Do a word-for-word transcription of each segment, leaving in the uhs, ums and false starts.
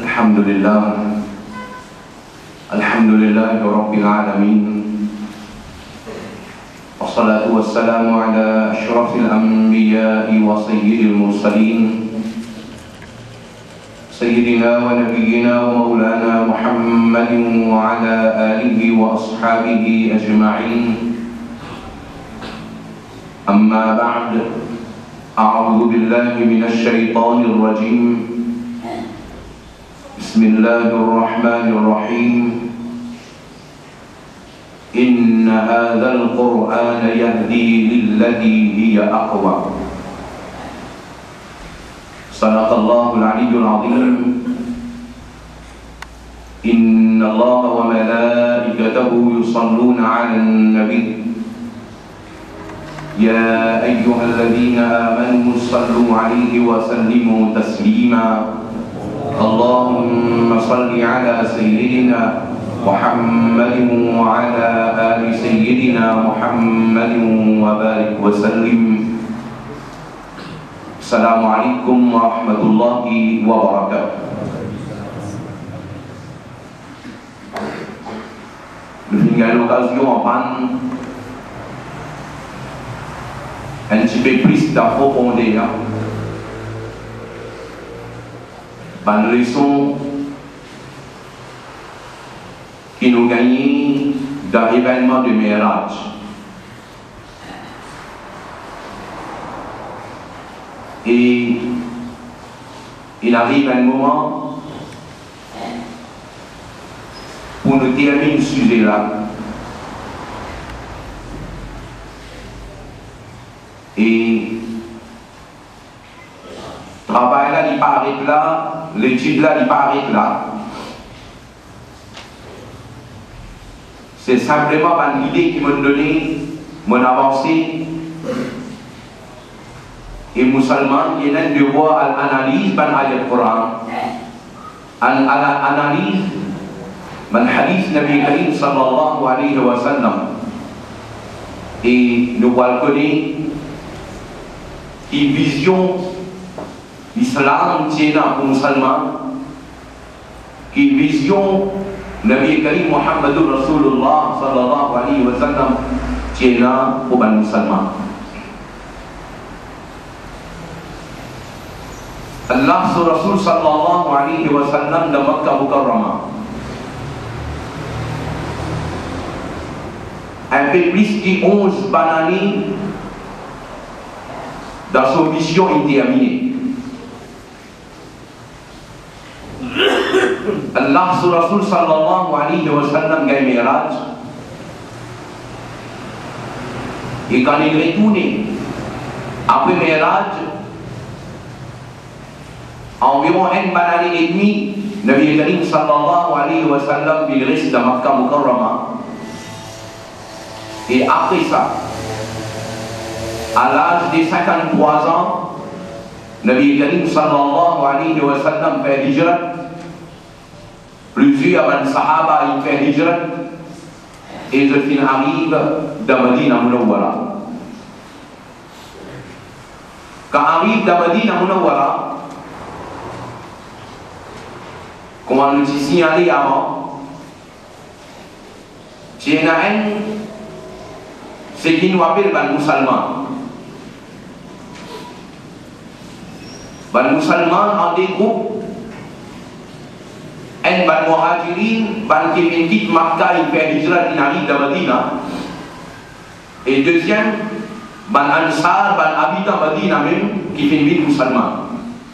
Alhamdulillah, Alhamdulillahi Rabbil Alamin. Wassalatu wassalamu ala ashrafil anbiya'i wa sayyidil mursalin, Sayyidina wa nabiyyina wa maulana Muhammadin wa ala alihi wa ashabihi ajma'in. Amma ba'd, a'udhu billahi minasy syaithanir rajim. Bismillahirrahmanirrahim. Inna hadzal Qur'ana yahdi lillati hiya aqwam. Sadaqallahul aliyyul azim. Inna Allaha wa malaikatahu yusalluna 'alan nabiy. Ya ayyuhalladzina amanu sallu 'alaihi wa sallimu taslima. Allahumma salli 'ala sayyidina Muhammadin wa 'ala ali sayyidina Muhammadin wa barik wa sallim. Assalamualaikum warahmatullahi wabarakatuh. À l'occasion en panne un petit peu plus d'approfondir une leçon qui nous gagne dans l'événement de Mi'raj. Et il arrive un moment pour nous terminer ce sujet-là. Et travail là, il paraît là, l'étude là, il paraît là. C'est simplement par l'idée qui m'a donné mon avancée. Et musulman, il y a un devoir à l'analyse par l'ayat Coran, à l'analyse par le hadith Nabi Karim sallallahu alayhi wa sallam. Et nous allons connaître une vision l'islam tient pour musulman, qui vision Nabi Karim Muhammadur Rasulullah sallallahu alayhi wa sallam tient pour les musulmans. Allah sur Rasul sallallahu alayhi wa sallam de Makkah Mukarramah. Un peu plus de onze années dans son mission indéterminée. Allah sur Rasul sallallahu alayhi wa sallam gagne Mi'raj. Et quand il est retourné après Mi'raj, environ une année et demie, Nabi Karim sallallahu alayhi wa sallam il reste dans Makkah Mukarramah. Et après ça, à l'âge de cinquante-trois ans, Nabi Karim sallallahu alayhi wa sallam fait hijrat. Plusieurs de Sahaba ils fait hijrat. Et je fin arrive de Madina Munawwara. Quand arrive de Madina Munawwara, comme on nous signalé avant, c'est une ce qui nous appelle les musulmans. Les musulmans en des groupes, un ban muhajirin, ban qui vient quitte Makkah, il fait hijrat, il arrive de Madina. Et deuxième, ban ansar, ban habitant Madina même, qui fait une ville musulmane.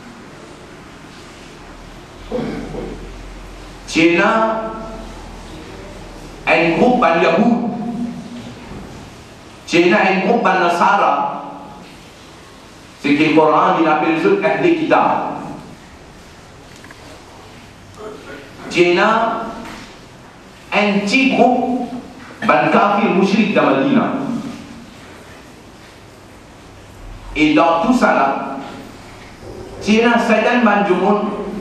C'est un groupe ban Yahoud. C'est un groupe ban Nasara. C'est que le Coran il appelle eux Ahl Kitab. C'est un petit groupe ban Kafir Mushrik de Madina. Et dans tout ça là, c'est un certain ban du monde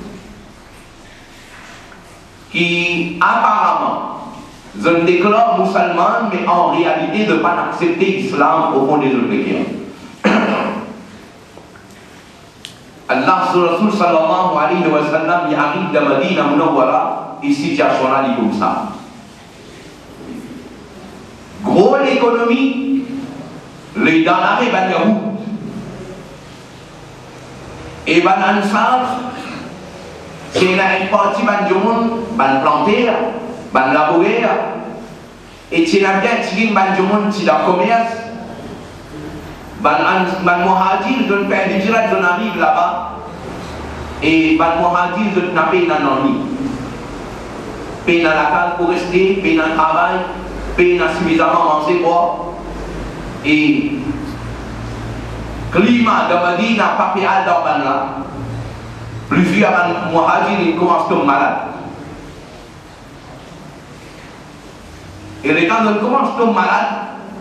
qui apparemment je me déclare musulman, mais en réalité de ne pas accepter l'islam au fond des autres chrétiens. Allah Rasul sallallahu alaihi wasallam il arrive de Madina Munawwara et situation là comme ça. Gros l'économie, les danarés ban Yahoud et ban Ansar, c'est une partie ban Djoun, ban planter, ban labourer, et c'est la bien qui ban Djoun, c'est la commerce, ban ban Mohajir, de faire des hijrat, de arrive là-bas, et ban Mohajir, de taper dans l'ennui. Payer dans la case pour rester, payer dans le travail, payer dans suffisamment manger boire, et climat de Madina, pas payé dans ban là. Plusieurs Mohajir, ils commencent à tomber malades. Et les gens qui commencent à tomber malades,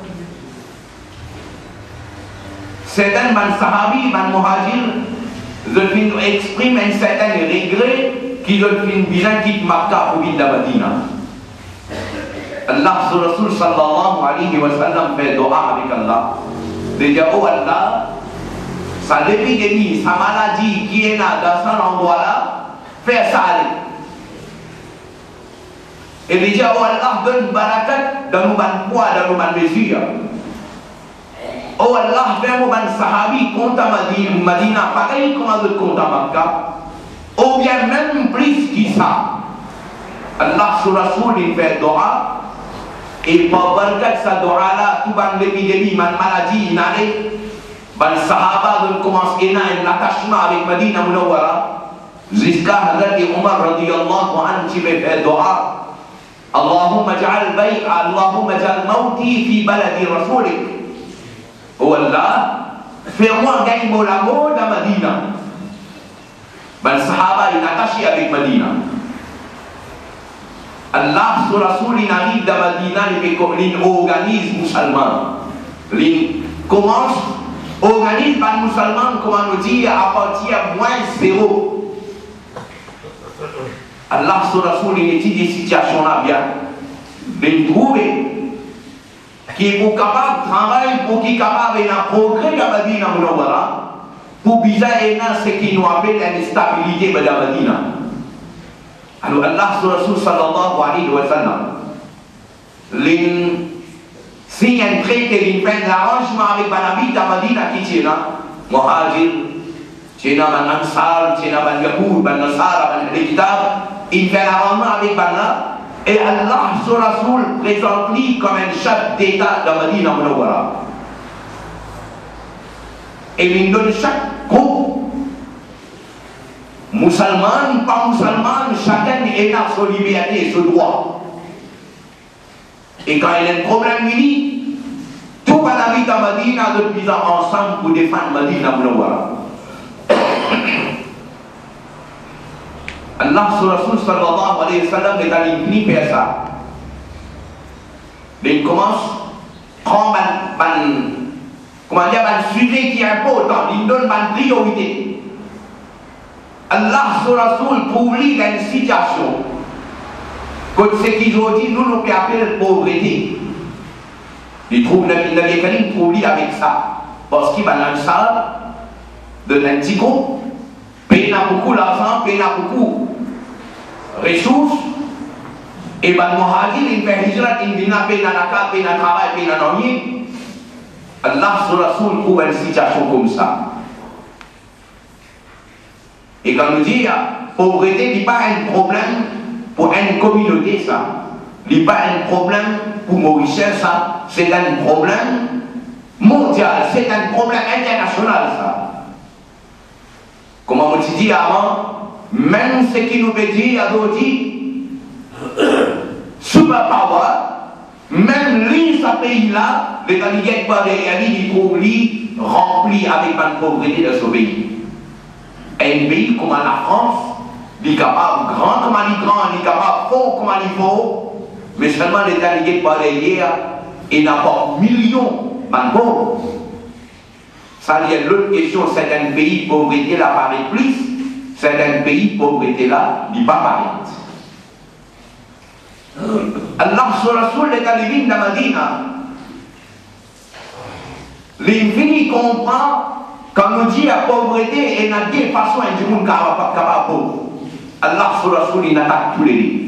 certains man sahabi, man Mohajir, ils expriment un certain regret qu'ils ont bien quitté Makkah pour vivre à Madina. Allah Rasul sallallahu alayhi wa sallam fait doa avec Allah. De dire, oh Allah, sa l'épidémie, sa maladie qui est là dans cet endroit-là, fais ça aller. Et de dire, oh Allah, donne barakat dans nos bonnes poids, dans nos bonnes mesures. Oh Allah, fais-moi ban sahabi compte à Madina, pareil comme un autre compte à Makkah. Ou bien même plus que ça. Allah sur Rasul il fait doa. Et par berkat sa doa là, tout ban l'épidémie, ban maladie, inale, ban sahaba de commence à un attachement avec Madina Munawwara. Jusqu'à Hazrat Omar radiyallahu anhu qui fait doa. Allahumma ja'al bay, Allahumma ja'al mauti fi baladi rasulik. Oh Allah, fais-moi gagner mon amour dans Madina. Ben sahaba il attaché avec Madina. Allah sur Rasul il arrive dans Madina, il organise musulman. Il commence, organise les musulmans, comment nous dire, à partir de moins zéro. Allah sur Rasul il étudie des situations là bien. Il trouve qui est pour capable de travailler, pour qui est capable de progrès dans Madina Munawwara. Pour bizarre et non, ce qui nous appelle l'instabilité de la Madina. Alors Allah sur Rasul sallallahu alayhi wa sallam, si un traité il fait l'arrangement avec Banabi dans Madina qui est là, Mohajir, c'est là Ban Ansar, c'est là Ban Yahoud, Ban Nasara, Ban Al-Kitab, il fait l'arrangement avec Bana, et Allah sur Rasul présente-lui comme un chef d'État dans Madina Munawwara. Et il donne chaque groupe, musulman, pas musulman, chacun est dans sa liberté, son droit. Et quand il y a un problème uni, tout va la vie dans Madina, de mise ensemble pour défendre Madina Munawwara. Allah sur Rasul sallallahu alayhi wa sallam est allé venir faire ça. Il commence à prendre un comment dire, un sujet qui est important, il donne une priorité. Allah sur Rasul pour lui dans une situation. Comme ce qu'ils ont dit, nous nous pouvons appeler pauvreté. Il trouve le Nabi Karim pour lui avec ça. Parce qu'il va dans ça, de l'antico, paye beaucoup l'argent, paye beaucoup de ressources. Et ben Mohajir, il fait hijrat, il vient payer dans la carte, payer dans le travail, payer dans l'ennui. Allah sur Rasul trouve une situation comme ça. Et quand nous dit, pauvreté n'est pas un problème pour une communauté, ça. Ce n'est pas un problème pour Mauricien, ça. C'est un problème mondial, c'est un problème international, ça. Comme on s'est dit avant, même ce qui nous veut dire, à d'autres dit, superpower, même lui, ce pays-là, les Galiguettes par les Yalis, ils trouvent lui rempli avec une pauvreté de ce pays. Un pays comme la France, il est capable, grand comme il est grand, il est capable, fort comme il faut, mais seulement les Galiguettes par les Yalis, il n'a pas millions de pauvres. Ça, il y a l'autre question, c'est un pays pauvreté là paraît plus, c'est un pays pauvreté là, il n'est pas pareil. Allah sur Rasul est allé dans Madina. L'infini comprend Quand nous dit la pauvreté, et n'a deux façons du monde capable de pauvre. Allah sur Rasoul, il attaque tous les deux.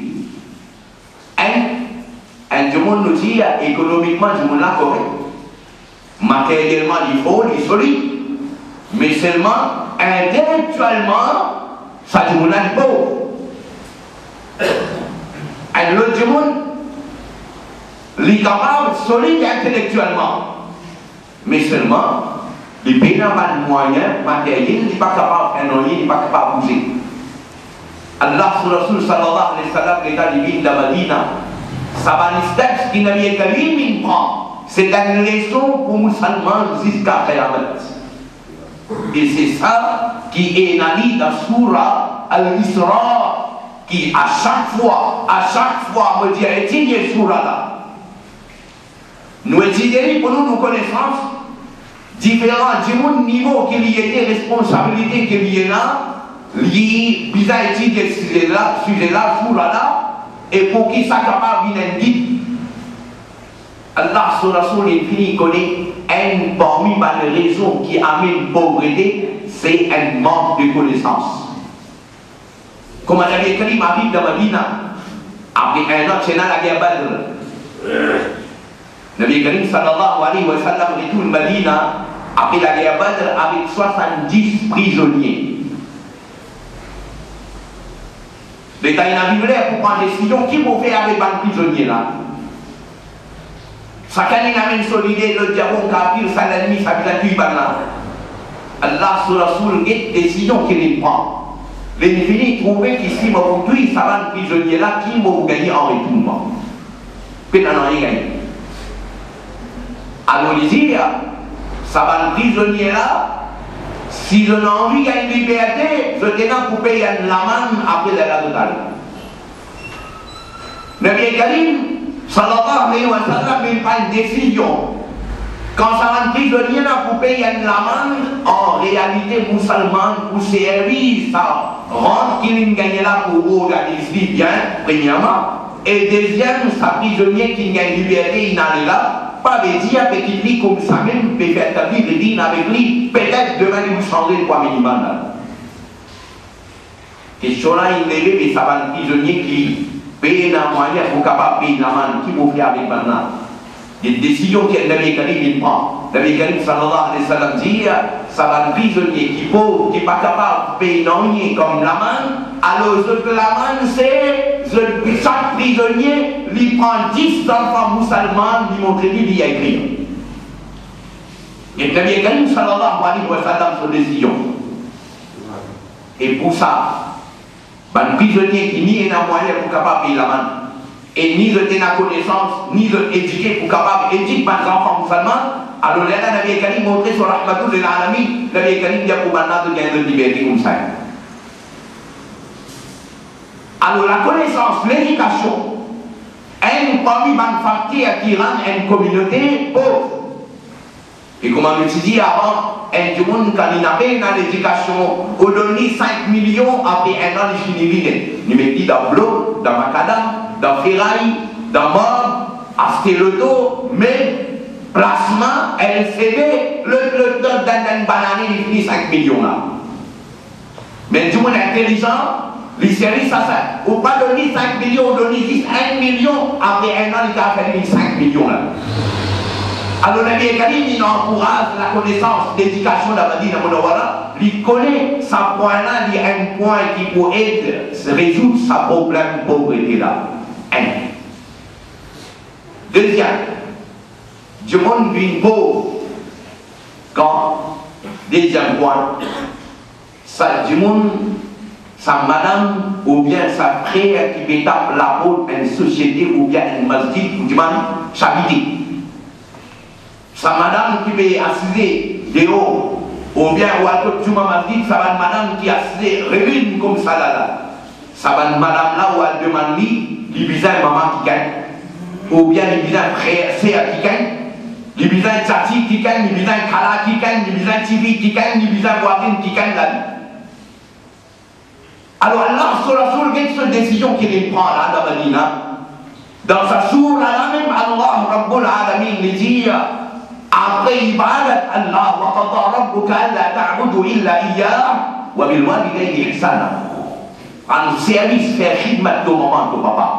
Un, un du monde nous dit économiquement, du monde là correct. Matériellement, il faut, il est solide. Mais seulement, intellectuellement, ça du monde là est pauvre. Un l'autre du monde, il est capable, solide intellectuellement. Mais seulement, il paye dans le moyen matériel, il n'est pas capable de faire il n'est pas capable de bouger. Allah sur Rasul sallallahu alayhi wa sallam, l'état divin de la Madina, ça va les steps qui n'avaient qu'à lui, mais il prend. C'est une leçon pour les musulmans jusqu'à Qiyamah. Et c'est ça qui est dans la Surah Al-Isra, qui à chaque fois, à chaque fois, me dit, étudiez Surah là. Nous étudions pour nous nos connaissances différents du niveau qu'il y ait des responsabilités qu'il y ait là, liées, bizarre étudier ce sujet-là, sujet-là, Surah là, et pour qui ça capable d'une guide. Allah sur Rasoul est fini connaît un parmi les raisons qui amènent pauvreté, c'est un manque de connaissance. Comme Nabi Karim arrive dans Madina, après un an, c'est dans la guerre Badr. Nabi Karim sallallahu alayhi wa sallam retourne Madina après la guerre Badr avec soixante-dix prisonniers. L'État n'arrive là pour prendre des décisions qui vont faire avec les prisonniers là. Chacun a une solidarité, le diable, kafir, ça l'ennemi, ça vient de tuer là. Allah sur Rasoul, une décision qu'il prend. L'ennemi trouve qu'ici, mon tuer, ça va les prisonniers là qui vont gagner en retour. Puis on n'a rien gagné. Alors il dit, ça va les prisonniers là. Si je n'ai envie qu'il y ait une liberté, je t'ai là pour payer une amende après la totale. Nabi Karim, sallallahu alayhi wa sallam, il prend une décision. Quand ça va un prisonnier là pour payer une amende, en réalité, musulman, pour servir, ça rentre qu'il gagne là pour organiser bien, premièrement. Et deuxième, ça prisonnier qui gagne liberté, il n'allait là. Pas de dire avec lui comme ça même, peut faire ta vie, de dire avec lui, peut-être demain il vous changer le poids minimum. Question là, il est levé, mais ça va le prisonnier qui paye un moyen pour capable payer la main, qui vous fait avec maintenant. Des décisions que Nabi Karim il prend. Nabi Karim sallallahu alayhi wa sallam dit, ça va le prisonnier qui pauvre, qui n'est pas capable de payer non comme la main, alors ce que la main c'est, chaque prisonnier lui prend dix enfants musulmans, lui montre lui, lui a écrit. Et Nabi Karim sallallahu alayhi wa sallam son décision. Et pour ça, un prisonnier qui n'y est un moyen pour capable payer la main, et ni de la connaissance, ni de éduquer pour capable éduquer les enfants musulmans, alors là, Nabi Karim montré sur Rahmatul lil Alamin, Nabi Karim dit pour maintenant de gagner de liberté comme ça. Alors la connaissance, l'éducation, un parmi les facteurs qui rend une communauté pauvre. Et comme on le dit avant, un monde quand il n'a pas dans l'éducation, on donne cinq millions après un an de finir. Il me dit dans l'eau, dans Macadam, dans Ferraille, dans Mort, à Stéloto, mais placement, L C D, le top d'un banane, il finit cinq millions là. Mais du monde intelligent, les séries, ça, ça, ou pas donner cinq millions, on donne juste un million, après un an, il a fait cinq millions là. Alors, Nabi Karim, il encourage la connaissance, l'éducation de la Madina Munawwara. Il connaît ce point-là, il y a un point qui peut aider à résoudre sa problème de pauvreté là. Un. Deuxième, du monde vient pauvre. Quand, deuxième point, ça, du monde, sa madame ou bien sa frère qui peut taper la porte d'une société ou bien une masjid ou du monde, charité. Sa madame qui peut assiser dehors, ou bien ou à côté du masjid, ça va une madame qui assise réunit comme ça là là. Ça va une madame là où elle demande lui, il besoin de maman qui gagne, ou bien il besoin de frère, sœur qui gagne, il besoin de tati qui gagne, il besoin de kala qui gagne, il besoin de tibi qui gagne, il besoin de voisine qui gagne la vie. Alors Allah sur la sourate, quelle décision qu'il prend là dans Madina, dans sa sourate là même, Allah Rabbul Alamin lui dit, après ibadat Allah, wa qada rabbuka alla ta'budu illa iyyah wa bil walidayni ihsana. En service faire khidmat de maman de papa.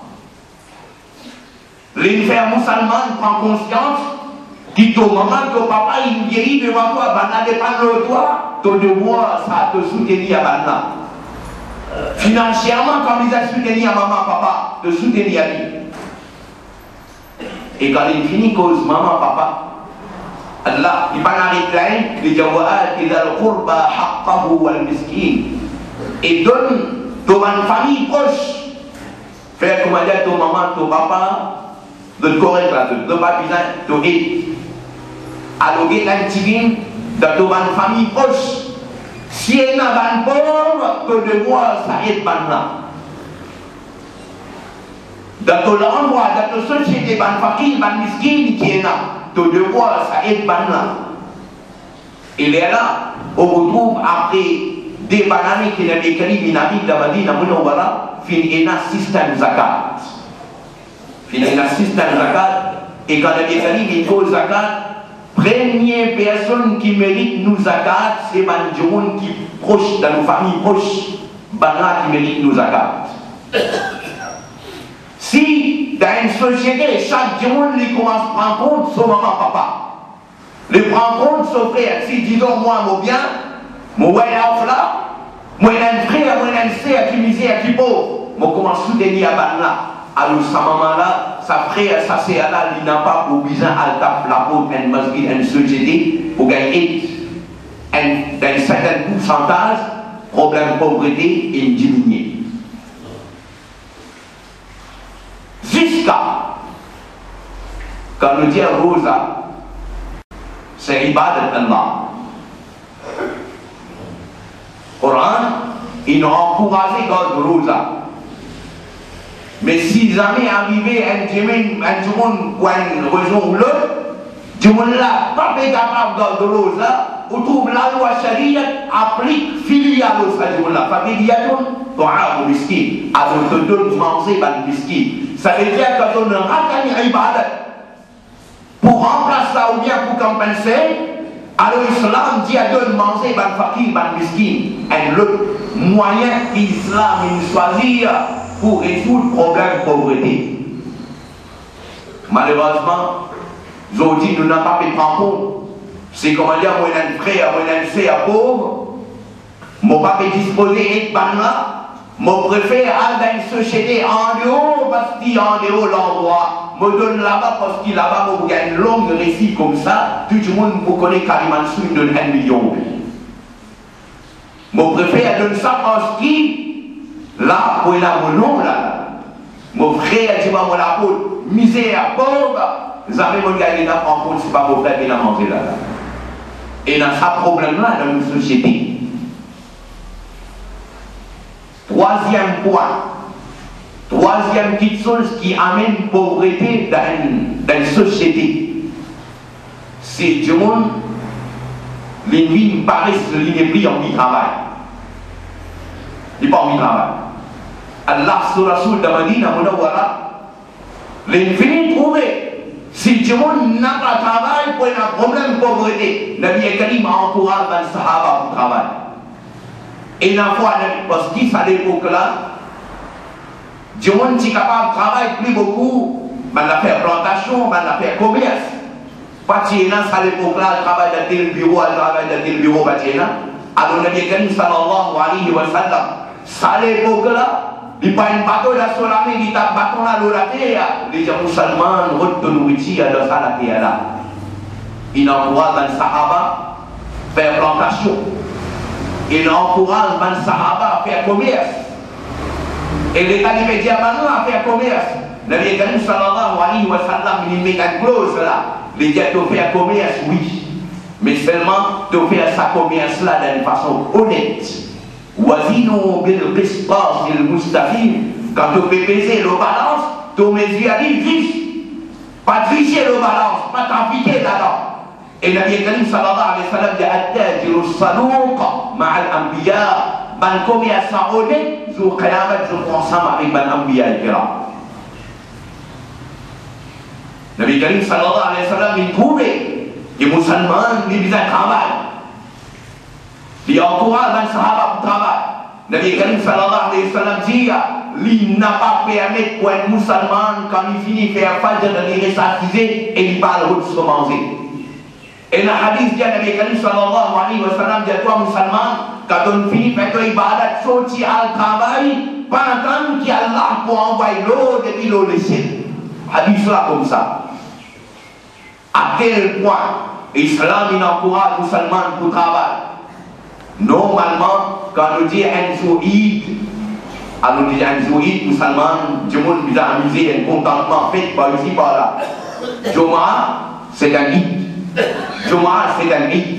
Les frères musulmans prennent conscience que ton maman, ton papa, il vieillit devant toi, ben n'a pas de toi, ton devoir, ça te soutenir à Banna. Financièrement, comme ils ont soutenu à maman, papa, de soutenir à lui. Et quand il finit cause maman, papa, Allah, il va arrêter, il dit wa ati dhal qurba haqqahu wal miskin. Et donne ton famille proche. Faire comment dire ton maman, ton papa, de correct là, de pas besoin de aider. Alors, il y a un petit dans ton famille proche. Si elle n'a pas de pauvre, que de moi, ça aide pas là. Dans ton endroit, dans ton société, ban fakir, ban miskin, qui est là, ton devoir, ça aide ban là. Il est là, on retrouve après des bananes qui n'ont écrit Minami, Davadi, Namunawara, fin et un système zakat. Fin et un système zakat, et quand il y a écrit une zakat, première personne qui mérite nous zakat, c'est Banjoun qui est proche, dans nos familles proches, Bana qui mérite nous zakat. Si dans une société, chaque jour, il commence à prendre compte son maman, papa, il prend compte son frère. Si disons moi, mon bien, mon voyage là, moi j'ai un frère, moi j'ai un sœur qui misère, qui pauvre, moi commence à soutenir à Banna. Alors sa maman là, sa frère, sa sœur là, il n'a pas pour besoin à taper la peau d'une masque, d'une société pour gagner un, d'un certain pourcentage, problème de pauvreté et diminuer. Jusqu'à quand nous disons Rosa, c'est ibadat Allah. Coran, il nous encourage dans Rosa. Mais si jamais arrivé un dimanche, un monde ou une raison ou l'autre, du monde là, pas capable dans Rosa, on trouve la loi charia applique filiale au stade là. Pas filiation, ton arbre miskin, alors on te donne manger par le miskin. Ça veut dire que on a raté ibadat. Pour remplacer ça ou bien pour compenser, alors l'islam dit à donner manger par le fakir, par le miskin. Et le moyen qu'Islam choisit pour résoudre le problème de pauvreté. Malheureusement, aujourd'hui, nous n'avons pas pu prendre compte. C'est comment dire, moi, j'ai un frère, moi, j'ai un sœur pauvre, mon papa est disposé à être là. Mon préfère aller dans une société en dehors parce qu'il y a en dehors l'endroit. Me donne là-bas parce qu'il là-bas, il y a une longue récit comme ça. Tout le monde vous connaît Kariman Sou, il donne un million. Mon préfère donne ça parce qu'il là, pour il a mon nom là. Mon frère dit moi la peau, misère, pauvre. Vous avez mon gars, il n'a pas en compte, c'est pas mon frère qui l'a mangé là. Et dans ce problème-là, dans une société. Troisième point, troisième petite chose qui amène pauvreté dans une, dans une société, c'est du monde, les nuits paraissent, les n'est plus envie de travail. Il n'est pas envie de travail. Allah sur Rasoul de Madina, les nuits trouver, si du monde n'a pas de travail, pour un problème de pauvreté, Nabi Karim a encouragé les Sahaba pour travail. Et la fois, parce que à l'époque là, du monde qui est capable de travailler plus beaucoup, on a fait plantation, on a fait commerce. Pas de à l'époque là, il travaille dans tel bureau, il travaille dans tel bureau, pas de alors le Nabi Karim sallallahu alayhi wa sallam, à l'époque là, il n'y a pas une bateau là sur la mer, il y a un bateau là sur la terre, les gens musulmans retournent nourriture dans la terre là. Il envoie dans le Sahaba faire plantation. Il encourage les Sahaba à faire commerce. Et les talibés disent à faire commerce. Le Nabi Karim sallallahu alayhi wa sallam, il met une clause là. Les gens doivent faire commerce, oui. Mais seulement de faire sa commerce là d'une façon honnête. Wazinu bil qistas il mustaqim. Quand tu peux peser le balance, tu mesures à l'île. Pas tricher le balance, pas t'appliquer là-dedans. Et le Nabi Karim sallallahu alayhi wa sallam dit At-tajiru as-saluq ma'a al-anbiya. Ban commerçant honnête, jour Qiyamat, je prends ensemble avec ban anbiya al-kiram. Le Nabi Karim sallallahu alayhi wa sallam, il trouvait Les musulmans, ils bisa travail. Ils encouragent les sahabas pour travail. Nabi Karim sallallahu alayhi wa sallam dit, il n'a pas permis pour un musulman, quand il finit de faire fajr, de les restatiser et il parle de se manger. Et le hadith dit à Nabi Karim sallallahu alayhi wa sallam, dit à toi musulman, quand on finit de faire ton ibadat, sortir au travail, pas attendre qu'Allah pour envoyer l'eau depuis l'eau de ciel. Hadith là comme ça. À quel point l'islam il encourage les musulmans pour travailler. Normalement, quand on dit un jour Eid, alors on dit un jour Eid, musulman, tout le monde nous a amusé, un contentement fait par ici, par là. Jumu'ah, c'est un Eid. Jumu'ah, c'est un Eid.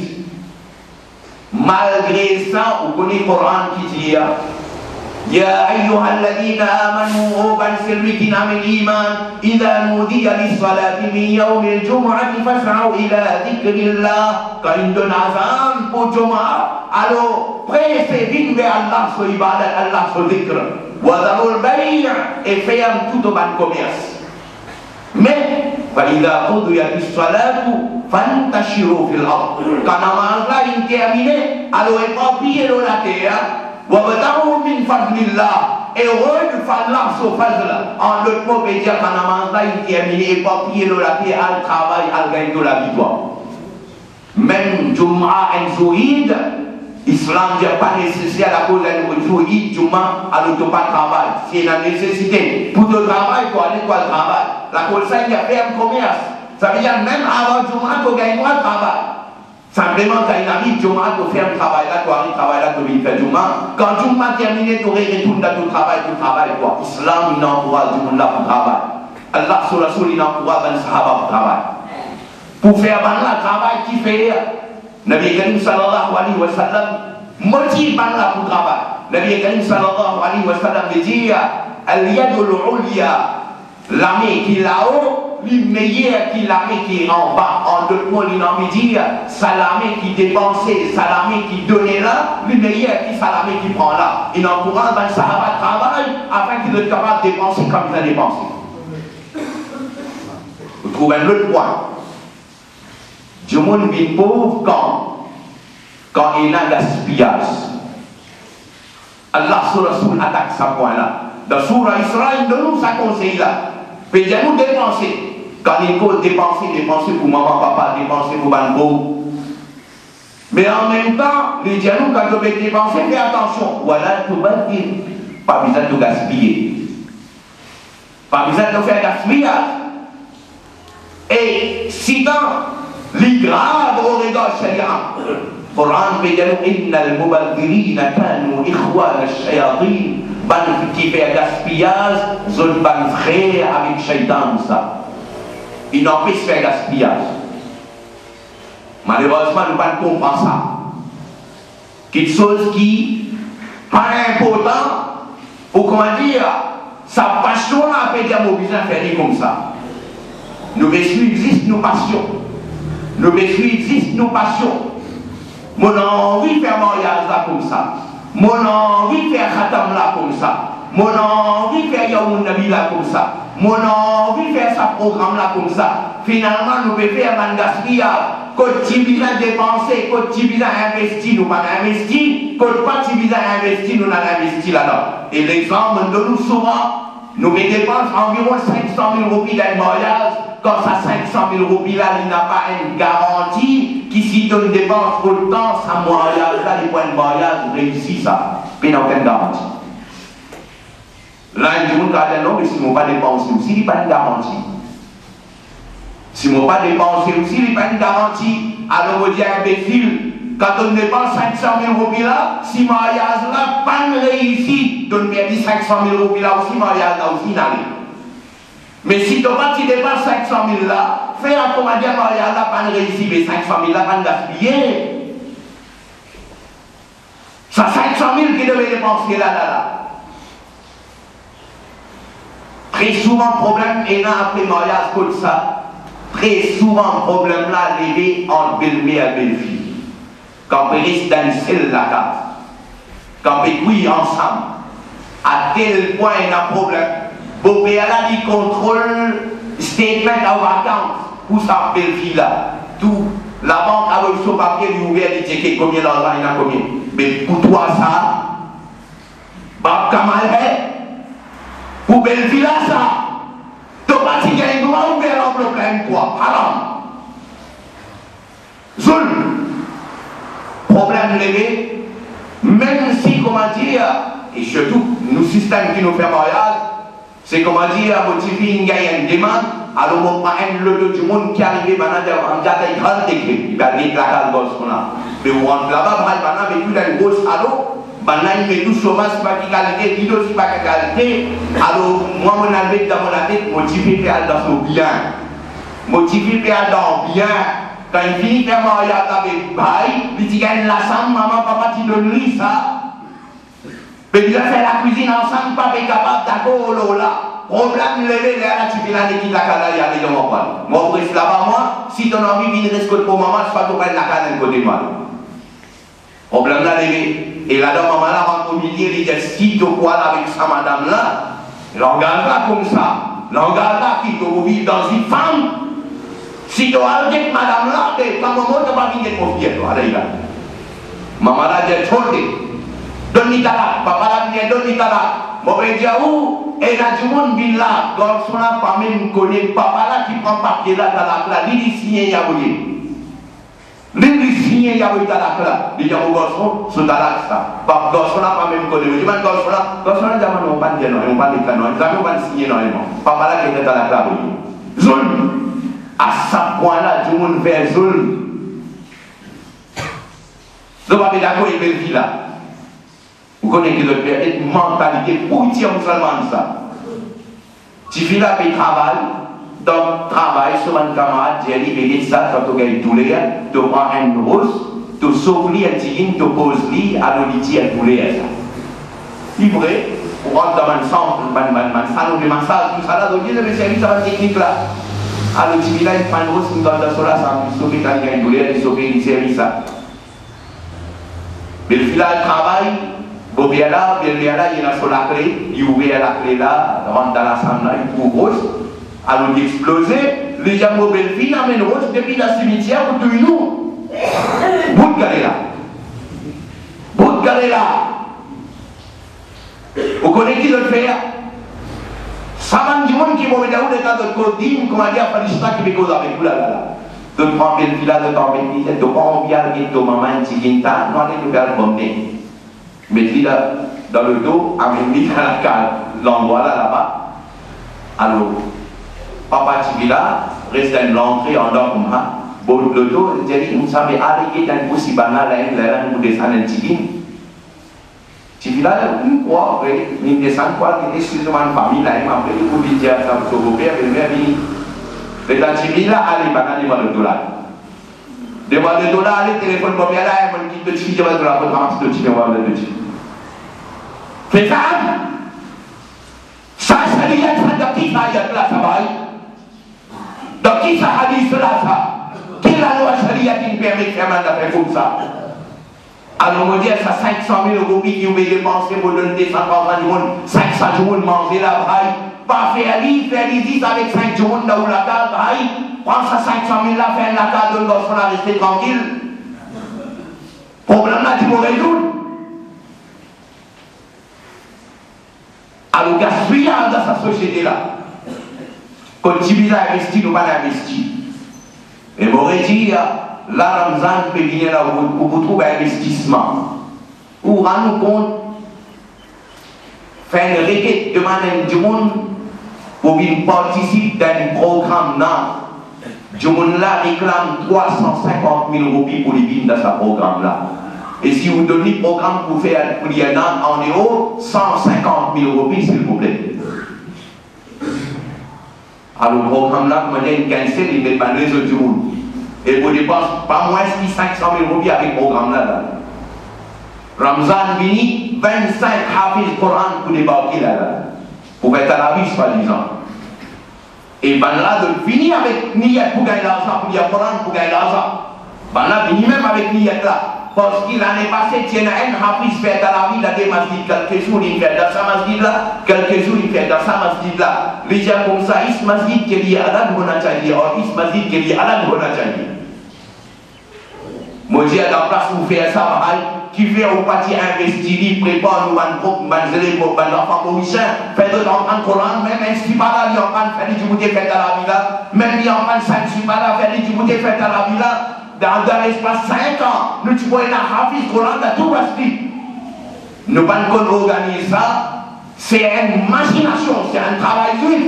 Malgré ça, vous connaissez le Coran qui dit يا أيها الذين آمنوا أوبن سلوكين من إيمان إذا نودي للصلاة من يوم الجمعة فاسعوا إلى ذكر الله quand il donne azan pour Jumu'ah alors pressez vite vers Allah sur ibadat Allah sur dhikr وذروا البيع et ferme tout au bas de commerce mais فإذا قضيت الصلاة فانتشروا في الأرض quand namaz là il terminé alors éparpillez la terre وَبَتَعُوا مِنْ فَضْلِ اللَّهِ et heureux de Allah sur fazl. En d'autres mots, on peut dire qu'en namaz là, il termine et pas prier le la paix, al travail, al gagne de la victoire. Même Jumu'ah et Zoïd, Islam n'est pas nécessaire à cause d'un Zoïd, Jumu'ah, alors tu pas travail. C'est la nécessité. Pour le travail, pour aller quoi le travail. La cause ça, il y a fait un commerce. Ça veut dire même avant Jumu'ah, tu gagnes le travail. Simplement, quand il arrive, Jumu'ah, tu fais un travail là, tu arrives, travail là, tu fais Jumu'ah. Quand Jumu'ah terminé, tu retournes dans ton travail, tu travailles quoi. Islam, il encourage tout le monde là pour travail. Allah, sur la soul, il encourage les sahaba pour travail. Pour faire le travail qui fait, Nabi Karim sallallahu alayhi wa sallam, motive là pour travail. Nabi Karim sallallahu alayhi wa sallam dit, Al-yadul ulya, l'armée qui est là-haut, le meilleur qui l'armée qui est en bas. En d'autres mots, il a dit, c'est l'armée qui dépensait, c'est l'armée qui donnait là, le meilleur qui c'est l'armée qui prend là. Il encourage les sahaba de travail afin qu'ils soient capables de dépenser comme ils ont dépensé. Vous trouvez un autre point. Du monde vit pauvre quand quand il y a gaspillage. Allah sur Rasoul attaque ce point-là. Dans Surah Israël, de nous, ça conseille là. Puis nous dépenser. Quand il faut dépenser, dépenser pour maman, papa, dépenser pour banco. Mais en même temps, les dialogues, quand je vais dépenser, fais attention. Voilà, tout va dire. Pas besoin de gaspiller. Pas besoin de faire gaspillage. Et si dans les graves au regard sharia, Coran peut dire inna al-mubadirina kanu ikhwan al-shayatin, ban qui fait gaspillage, zone ban frère avec shaitan ça. Il n'empêche de faire gaspillage. Malheureusement, nous ne pouvons pas comprendre ça. Quelque chose qui n'est pas important, ou comment dire, sa passion là, peut dire, nous besoin de faire comme ça. Nos vertus existent, nos passions. Nos vertus existent, nos passions. Mon envie de faire mariage là comme ça. Mon envie de faire khatam là comme ça. Mon envie de faire Yaoun Nabi là comme ça. Mon envie de faire sa programme là comme ça. Finalement, nous pouvons faire un gaspillage. Quand tu as dépensé, quand tu as investi, nous pas investi. Quand tu as investi, nous n'avons investi là-dedans. Et l'exemple de nous souvent, nous dépensons environ cinq cent mille roupies dans le mariage. Quand ça cinq cent mille roupies là, il n'a pas une garantie qui si tu dépenses autant, ça mariage là, les points de mariage réussit ça. Puis il n'y a aucune garantie. Là, il dit, non, mais si je n'ai pas dépensé aussi, il n'y a pas de garantie. Si je n'ai pas dépensé aussi, il n'y a pas de garantie. Alors, on dit imbécile, quand on dépense cinq cent mille roupies là, si le mariage là, pas réussi, on perd cinq cent mille roupies là aussi, le mariage là aussi, n'allait. Mais si tu dépenses cinq cent mille là, fais un commandant mariage là, pas réussi, mais cinq cent mille là, pas gaspiller. Ça cinq cent mille qui devait dépenser là, là, là. Très souvent, problème est là après mariage comme ça. Très souvent, problème là, levé entre belle-mère et belle-fille. Quand on reste dans une seule la case, quand on est ensemble, à tel point il y a un problème. Beau-père là, il contrôle statement à vacances pour sa belle-fille là. Tout La banque a reçu son papier, il ouvert, il dit combien d'argent il a combien. Mais pour toi, ça, bah, Kamal est, pour Belleville, ça, tu vas pas dire qu'il y a un grand ouvert l'enveloppe là, quoi, haram. Zul, problème levé, même si, comment dire, et surtout, nous, système qui nous fait mariage, c'est comment dire, motiver une gagne une demande, alors on prend un lot du monde qui arrive maintenant, on a des grandes décrets, il va dire la case gosse qu'on a. Mais on rentre là-bas, maintenant, mais tout a une grosse halo, maintenant il met tout chômage, c'est pas qui qualité, il aussi pas qui qualité, alors moi, mon ami dans mon tête, motiver faire dans son bien, motiver faire dans bien. Quand il finit de faire mariage avec Baï, il dit qu'il la sang, maman, papa, tu donnes lui ça. Mais il a fait la cuisine ensemble, pas capable d'accord, là. Problème levé, là, tu fais l'année qui la cala, il y a des gens qui moi, je là-bas, moi, si ton envie vient de pour maman, je ne vais pas la cala côté de moi. Problème là levé. Et là-dedans, maman là rentre au milieu, il dit si tu poil avec sa madame là, l'engage là comme ça, l'engage là qui doit vivre dans une femme. Si tu as dit madame là, quand maman tu vas venir mon fils, allez là. Maman là dit छोटे, donne-lui ta là, papa là vient donne-lui ta là. Mon père dit où? Et là du monde vient là, garçon là pas même connaît, papa là qui prend papier là, ta là, lui il signe ya voulu. Lui il signe ya voulu ta là, il dit au garçon, sur ta là ça. Papa garçon là pas même connaît, je dis garçon là, garçon là jamais on pas dire non, on pas dire non, jamais on pas signer non, papa là qui est ta là voulu. Zone. À ce point-là, tout le monde fait Zul. Donc, on est d'accord avec Belleville là. Vous connaissez que une mentalité pour dire seulement ça. Tu fais là, tu travailles, donc travail sur un camarade, tu dis, il dit ça, quand tu gagnes tous les gars, tu prends une rose, tu sauves lui, tu poses lui, à l'olitier, à tous les gars. C'est vrai, on rentre dans un centre, un salon de massage, tout ça là, donc il y a des services à la technique là. Alors, tu dis là, il prend une rose, il donne dans cela, ça va sauver quand il y a une douleur, il sauve les services. Mais le filage travaille, bon, bien là, bien là, il y a sur la clé, il ouvre la clé là, rentre dans la salle là, il trouve rose. Alors, il explose, les gens de Belleville amènent rose depuis le cimetière pour tout nous. Bout de galé là. Bout de galé là. Vous connaissez qui le fait? Saman du monde qui vont venir où les cas de codine, comment dire, pas l'histoire qui me cause avec vous là là. De prendre le filet de temps, de prendre bien le dos, maman, si j'ai une tasse, non, allez, de faire le bomber. Mettez là dans le dos, amenez dans la cale, l'endroit là là-bas. Alors, papa Tibila, reste à l'entrée en dehors comme ça. Bon, le dos, il dit, vous savez, allez, dans le pouce, il va là, là, là, vous descendez un Tibin. Tibila, une quoi, il descend quoi, il est exclusivement une famille là, il m'a appelé, il vous dit, ça vous sauve, il m'a dit, mais dans Tibila, allez, banane, il va le dollar. Demande le dollar, allez, téléphone, bon, bien là, il m'a dit, tu dis, tu vas te la prendre, tu vas te la prendre, tu fais ça? Ça, ça veut dire que qui ça y a là, ça va? Donc, qui ça a dit cela, ça? Quelle la loi charia qui me permet de faire mal d'affaires comme ça? Alors, on dit, ça cinq cent mille euros qui vous dépensé pour donner des cent cinquante du monde, cinq cents jours de manger là, bye. Pas faire l'île, faire les dix avec cinq jours là où la carte, bye. Prends ça cinq cent mille là, faire la carte, donne l'offre là, rester tranquille. Problème là, tu vas résoudre. Alors, gaspillage dans sa société là. Quand tu vis à investir, nous pas investir. Et vous dire, là, Ramzan peut venir là où vous trouvez investissement. Ou rendre compte, faire une requête, demander du monde pour qu'il participe dans un programme là. Du monde là réclame trois cent cinquante mille roupies pour les vignes dans ce programme là. Et si vous donnez le programme pour faire pour l'I N A en euros, cent cinquante mille roupies, s'il vous plaît. Alors, le programme là, comme on dit, une quinzaine, il met pas le réseau du monde. Et vous dépensez pas moins de cinq cent mille roupies avec le programme là. là. Ramzan vini, vingt-cinq hafiz Coran pour débarquer là. là. Pour être à la vie, soi-disant. Et ben là, de finir avec Niyat pour gagner l'argent, pour lire Coran pour gagner l'argent. Ben là, vini même avec Niyat là. Parce qu'il l'année passée, il y a un hafiz fait à la vie, il a des masjids, quelques jours il fait dans sa masjid là, quelques jours il fait dans sa masjid là. Les gens comme ça, il masjid qui est lié à la Ghonachadi, or il masjid qui est lié à la Ghonachadi. Moi, j'ai à la place où faire ça, qui fait au parti investir, prépare nous un groupe, un zélé, un enfant mauricien, fait de l'enfant Coran, même un qui pas là, il y a pas de faire du bouté fait à la villa, même il y a pas de cinq qui pas là, faire du bouté fait à la villa, dans, dans l'espace cinq ans, nous tu vois la Hafiz Coran, dans tout Basti. Nous ne pouvons pas organiser ça, c'est une machination, c'est un travail juif.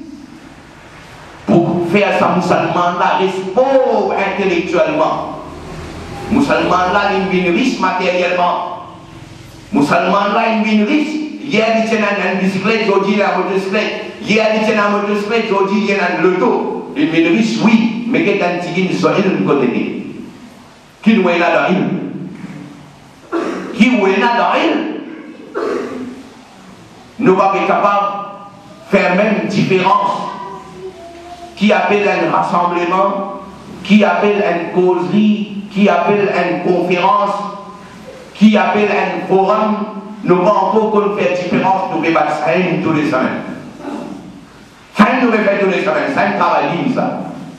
Pour faire ça, musulman là, reste pauvre intellectuellement. Musulman là, il est riche matériellement. Musulman là, il est riche. Hier, il tient une bicyclette, aujourd'hui, il a une motocyclette. Hier, il tient une motocyclette, aujourd'hui, il a un loto. Il est riche, oui, mais qu'il y a un petit qui soit il de côté. Qui nous est là dans il? Qui nous est là dans il? Nous ne sommes pas capables de faire même différence. Qui appelle un rassemblement, qui appelle une causerie, qui appelle une conférence, qui appelle un forum, nous ne pouvons pas faire différence, nous devons faire ça tous les semaines. Ça, nous devons faire tous les semaines, c'est un travail digne, ça.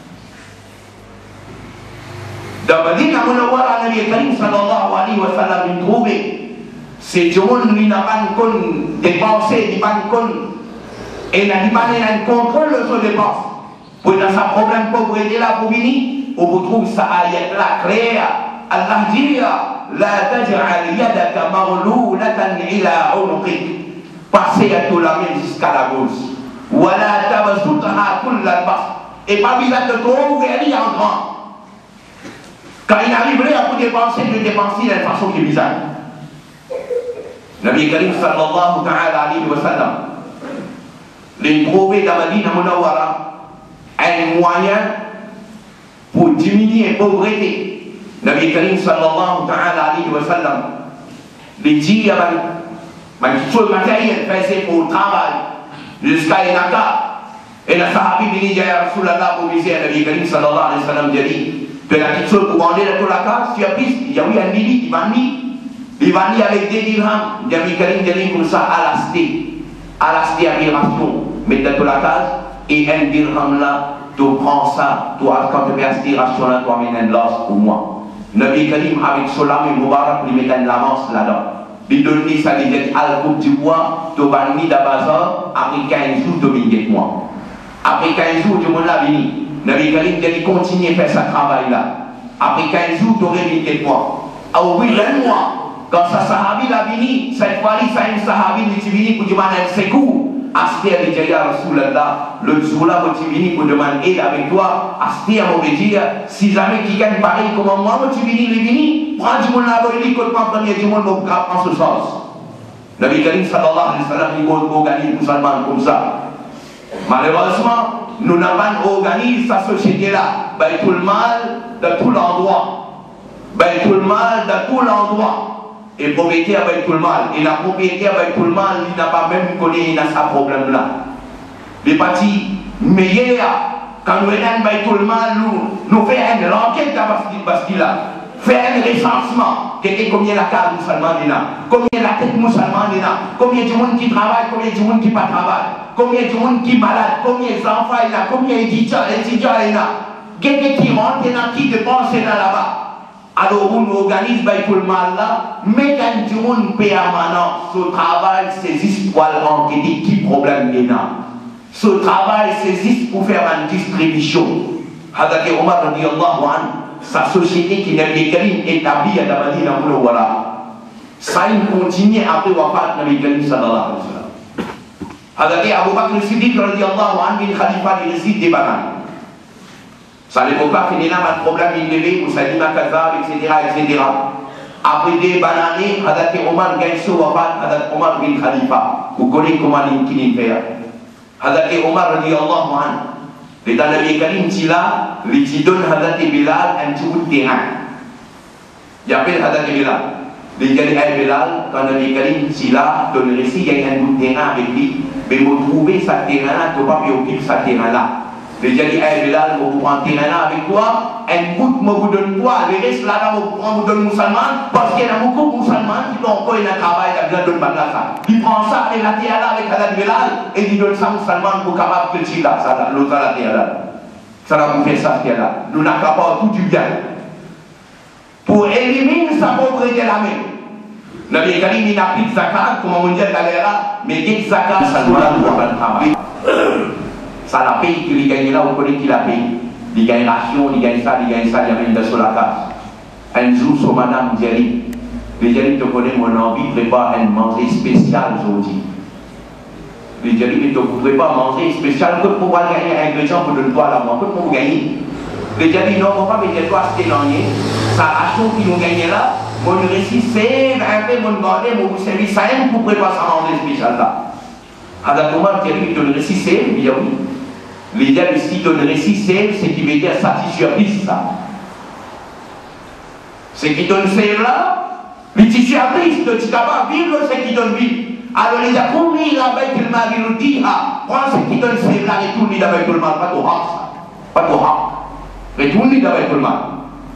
Dans le Madina Munawwara, Nabi Karim sallallahu alayhi wa sallam, il trouve, c'est du monde qui n'a pas de dépenser, qui n'a pas de et n'a pas de contrôle de ses dépenses. Pour dans sa problème pauvreté là pour venir, on retrouve sa ayat là claire. Allah dit la taj'al yadaka maghlulatan ila unuqik. Passez à tout la main jusqu'à la gauche. Wa la tabsutha kull al-bast. Et pas besoin de trop ouvrir en grand. Quand il arriverait à vous dépenser, de dépenser d'une façon qui est bizarre. Nabi Karim sallallahu ta'ala alayhi wa sallam, les trouvés dans Madina Munawwara, un moyen pour diminuer la pauvreté. Nabi Karim sallallahu ta'ala alayhi wa sallam, les dit à tout le matériel fait pour le travail, jusqu'à Inaka. Et le sahabi dit à Rasulallah pour viser à Nabi Karim sallallahu alayhi wa sallam, dit de la petite chose pour vendre dans la case, tu as pris, il y a eu un mili, il va mis, il va mis avec des dirhams. Nabi Karim dit comme ça à l'acheter, à l'acheter à migration, mettre dans la case. Et un dirham là, tu prends ça, toi, quand tu veux acheter ration là, tu amènes un l'os pour moi. Nabi Karim avec Solam et Moubarak, il met une lamance là-dedans. Il donne ça, il dit à la coupe du bois, tu vas venir dans bazar, après quinze jours, tu viens avec moi. Après quinze jours, tu vas venir. Nabi Karim dit continue à faire ce travail là. Après quinze jours, tu vas venir avec moi. Ah oui, un mois, quand ça sahabi l'a venu, cette fois-là, ça un sahabi qui est venu pour demander un secours. Aspect avec Jaya Rasulallah, le jour-là, vous êtes venu pour demander aide avec toi. Aspect à mon dire, si jamais qui gagne pareil comme moi, vous êtes venu, il est venu, prends du monde là-bas, il dit que le premier du monde va en ce sens. Nabi Karim sallallahu alayhi wa sallam, il organise musulman comme ça. Malheureusement, nous n'avons pas organisé sa société-là. Ben, tout le mal de tout l'endroit. Ben, tout le mal de tout l'endroit. Et le propriétaire avec tout le mal. Et la propriétaire avec tout le mal, il n'a pas même connu ce problème-là. Les partis meilleurs, quand nous avons avec tout le mal, nous, nous faisons une enquête à Bastille-là. Faire un recensement. Combien la case musulmane là, combien la tête musulmane là, combien de monde qui travaille, combien de monde qui ne travaille pas, combien de monde qui est malade, combien d'enfants il a, combien d'étudiants il a, quelqu'un qui rentre et qui dépense là-bas. Alors on organise tout le mal là, mais quand du monde permanent, ce travail saisisse pour enquêter qui problème il y a. Ce travail saisisse pour faire une distribution. Hadaki Omar radiyallahu anhu, sa société qui n'est pas établie à la Madina Munawwara. Ça il continue après wafat Nabi Karim sallallahu alayhi wa sallam. Hadaki Abu Bakr Siddiq radiyallahu anhu, il khalifa du récit des bananes. Ça à l'époque là, il y a un problème, il y a un Salima Kaza, et cetera, et cetera. Après des bananes, Hadaki Omar gagne ce wafat, Hadaki Omar bin Khalifa. Vous connaissez comment il fait. Hadaki Omar radiyallahu anhu. Et dans Nabi Karim, il donne Hadaki Bilal un petit bout de terrain. Il appelle Hadaki Bilal. Il dit à Bilal, quand Nabi Karim, il donne le récit, il y a un bout de terrain avec lui. Mais vous trouvez ce terrain-là, tu ne peux pas occuper ce terrain-là. Il dit à Bilal, vous prenez un terrain-là avec toi, un bout, je vous donne toi, le reste là, vous prenez le musulman, parce qu'il y a beaucoup de musulmans qui ont encore un travail dans le monde. Il prend ça, et la terre là avec Hadaki Bilal, et il donne ça aux musulmans pour capable de tirer là, l'autre la terre là. Ça va vous faire ça, terre là. Nous n'avons pas tout du bien. pour éliminer sa pauvreté la main. Nabi Karim il a pris de zakat, comme on dit là, mais il zakat, ça doit avoir un travail. Ça la paye qu'il gagne là, on connaît qu'il a payé. Il gagne ration, il gagne ça, il gagne ça, il gagne sur la case. Un jour, son madame dit, les gens te connaissent mon envie, prépare un manger spécial aujourd'hui. Les gens ne te voudraient pas manger spécial que pour pouvoir gagner un ingrédient pour donner toi à la main, que pour gagner. Les gens disent non, on va pas mettre toi à ce l'année. Sa ration qu'ils ont gagné là, mon récit c'est un peu mon demandé, mon service ça aime pour préparer sa manger spécial là. Alors comment dire que le récit c'est, il dit oui. Les gens ici donnent le récit c'est, c'est qui veut dire satisfaire ça. C'est qui donne c'est là, les tissus à prise, le petit à vivre, c'est qui donne vie. Alors les gens, pour lui, la bête, il m'a dit, ah, prends ce qui donne c'est là, et tout le monde avec tout le mal, pas de rap, pas de rap. Retourne avec tout le mal.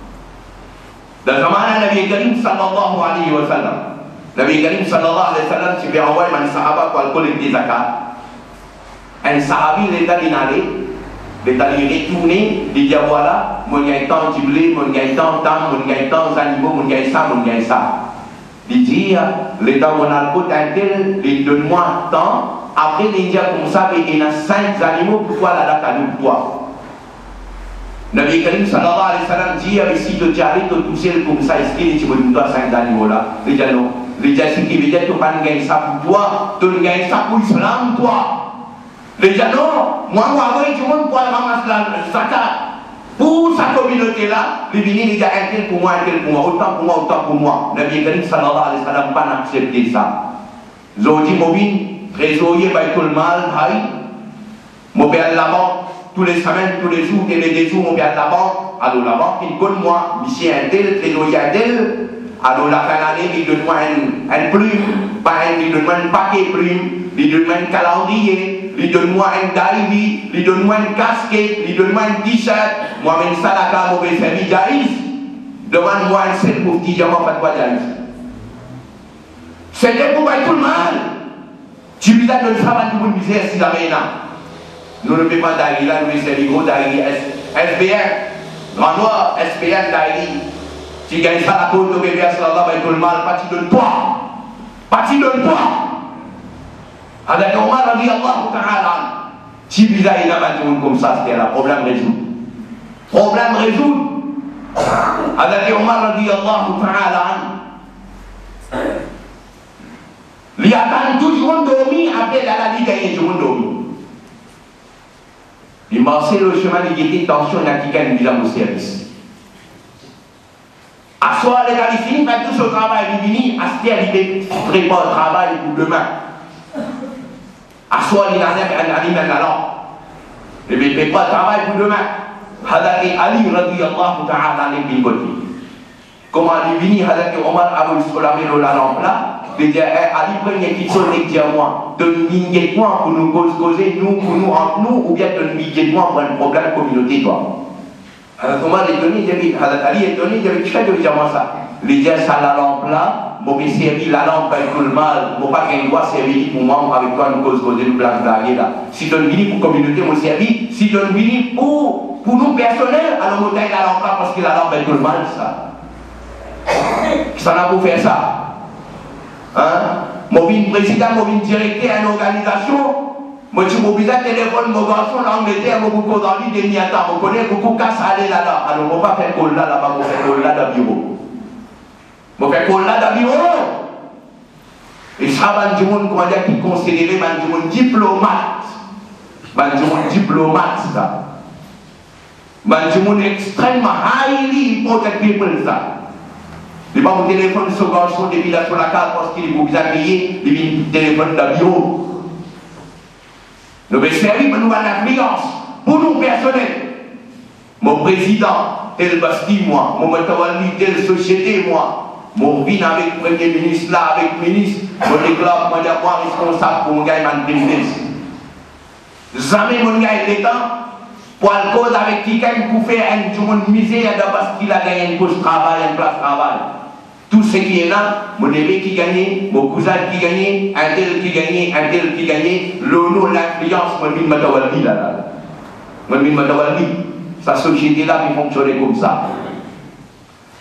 Dans le zaman Nabi Karim sallallahu alayhi wa sallam, Nabi Karim sallallahu alayhi wa sallam, tu peux envoyer un sahaba pour collecter des zakat. Un sahabi, il est allé aller, il est allé retourner, il dit voilà, mon gagne tant de blé, mon gagne tant de temps, mon gagne tant d'animaux, mon gagne ça, mon gagne ça. Il dit, l'État mon alcool un tel, il donne-moi tant, après il dit comme ça, il y a cinq animaux, pourquoi la date à nous pour toi? Nabi Karim sallallahu alayhi wa sallam dit, si tu t'arrêtes de pousser comme ça, est-ce qu'il tu me dois cinq animaux là? Il dit non. Il dit, ce qui veut dire que tu ne gagnes ça pour toi, tu gagnes ça pour l'islam, toi. Il dit non, moi, moi, moi, tout le monde pour ramasser la zakat. Pour sa communauté là, il dit, il y a un tel pour moi, un tel pour moi, autant pour moi, autant pour moi. Nabi Karim sallallahu alayhi wa sallam n'a pas accepté ça. Ils ont dit, mon trésorier, tout le mal, mon père la banque. Tous les semaines, tous les jours, et les jours, on vient de la banque. Alors la banque, il donne moi, ici un tel, trésorier un tel. Alors la fin d'année, il donne moi un, un plume, pas un, il donne moi un paquet de plumes, il donne moi un calendrier, il donne moi un diary, il donne moi une casquette, il donne moi un t-shirt. Moi-même, ça, la carte, mauvais service, Jaïs. Demande-moi un seul pour qui j'en pas de quoi Jaïs. C'était pour tout le mal. Tu lui as donné ça à tout le monde, misère, si la là. Nous ne pouvons pas d'ailleurs là, nous c'est les gros d'ailleurs S B N, Grand Noir, S B N d'ailleurs. Tu gagnes ça la cause de bébé à cela, va tout le mal, pas tu donnes toi. Pas tu donnes toi. Avec Omar, on dit Allah Ta'ala. Si vous avez un monde comme ça, c'est un problème résolu. Problème résolu. Avec Omar, on dit Allah Ta'ala. Il y a tout le monde dormi, après la vie gagné, tout le monde dormi. Il marchait le chemin de guetter, tension, il a quitté une mise au service. À soir, les gars, il finit, il fait tout ce travail, il finit, à ce qu'il prépare le travail pour demain. À soir, il a un animal à l'an. Il prépare le travail pour demain. Hadaki Ali, radiyallahu ta'ala, les bin côté. Comment il finit, Hadaki Omar, Abu Solamé, la lampe là. Il dit, Ali, prenez qui sont les diamants, donne-moi pour nous causer, nous, pour nous, entre nous, ou bien donne-moi pour un problème communauté, toi. Alors, comment les donner, il dit, Ali est donné, il dit, tu fais de diamant ça. Il dit, ça, la lampe là, moi, j'ai servi la lampe avec tout le mal, moi, pas qu'un doit servir pour moi, avec toi, nous cause causer, nous blagues d'aller là. Si donne vini pour communauté, moi, servi, si donne vini pour, pour nous personnels, alors, moi, taille la lampe là, parce que la lampe avec tout le mal, ça. Ça n'a pas pour faire ça. Hein? Moi, je suis président, moi, je suis directeur d'une organisation. Moi, je suis mobilisé téléphone, mon garçon, l'Angleterre, mon beaucoup d'envie de m'y attendre. Je connais beaucoup de cas aller là-bas. Alors, je ne vais pas faire call là, là-bas, je vais faire call là dans le bureau. Je vais faire call là dans le bureau. Et ça, c'est un monde qui est considéré comme un diplomate. Un diplomate, ça. C'est un monde extrêmement highly important people, ça. Il n'y a pas mon téléphone sur garçon depuis là sur la carte parce qu'il est pour bien payer, il y a un téléphone de bureau. Nous avons servi pour nous avoir l'influence, pour nous personnels. Mon président, tel Bastille, moi, mon métawali, telle société, moi, mon vin avec le premier ministre là, avec le ministre, mon déclare, moi, d'avoir responsable pour mon gars, man business. Jamais mon gars, il est temps, pour le cause avec quelqu'un pour faire une misère de Bastille a gagné une poste de travail, une place de travail. Tout ce qui est là, mon évêque qui gagnait, mon cousin qui gagnait, un tel qui gagnait, un tel qui gagnait, l'honneur, l'influence, mon bin Matawaldi là, là. Mon bin Matawaldi, sa société là qui fonctionnait comme ça.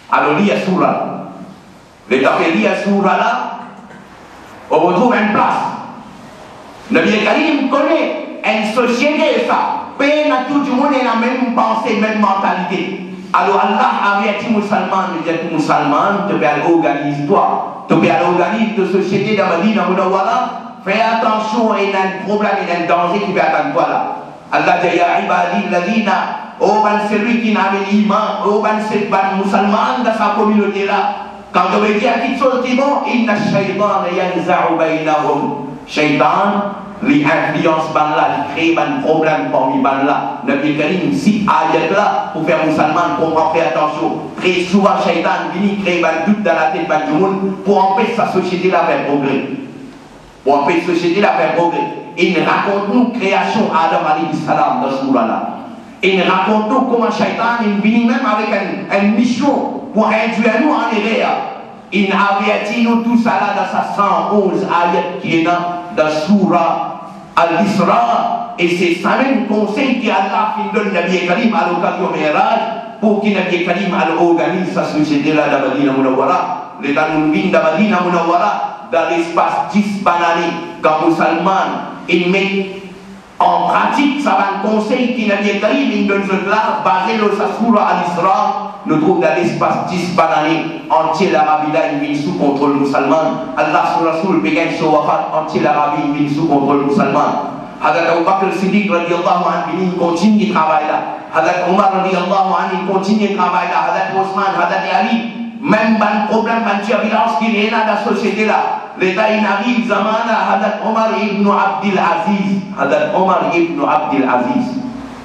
Alors, il y a surah. L'état fait lire surah là, on retrouve une place. Nabi Karim connaît une société, ça. Peine à tout le monde et la même pensée, même mentalité. Alors Allah a averti les musulmans, il dit à les musulmans, tu peux aller organiser toi, tu peux aller organiser de société dans Madina Munawwara, fais attention, il y a un problème, il y a un danger qui peut attendre toi là. Allah dit, ya ibadi ladina, oh ben celui qui n'a pas l'iman, oh ben c'est ben musulman dans sa communauté là. Quand on veut dire quelque chose qui est bon, inna shaytan yanza'u baynahum. Shaytan, les influences ban là, il crée un problème parmi ban là. Nabi Karim, si ayat là, pour faire musulman, comprendre, faire attention. Très souvent, Shaytan vient créer un doute dans la tête du monde pour empêcher sa société là faire progrès. Pour empêcher sa société là faire progrès. Et il raconte nous création Adam alayhi salam dans ce là. Et il raconte nous comment Shaytan est venu même avec une, une mission pour induire nous en erreur. Il avertit nous tout ça là dans sa cent onze ayat qui est dans, dans Surah Al-Isra. Et c'est ça même conseil qu'Allah donne Nabi Karim à l'occasion du Mi'raj pour que Nabi Karim organise sa société là dans Madina Munawwara. L'état Moulvin dans Madina Munawwara dans l'espace dix bananés quand musulman il met en pratique ça va un conseil qui Nabi Karim il donne là basé sur sa Surah Al-Isra. Nous trouvons dans l'espace dix bananés entier l'Arabie là il vient sous contrôle musulman. Allah sur Rasoul bégaye sur Wafat entier l'Arabie il vient sous contrôle musulman. Hadrat Abu Bakr Siddiq radiyallahu anhu il continue de travailler là. Hadrat Omar radiyallahu anhu il continue de travailler là. Hadrat Osman, Hadrat Ali, même un problème, une turbulence qui est là dans la société là. L'État il arrive zamana Hadrat Omar ibn Abdul Aziz. Hadrat Omar ibn Abdul Aziz.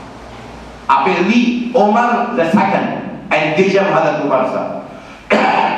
Après lui, Omar le second. Un deuxième Hadrat Omar ça.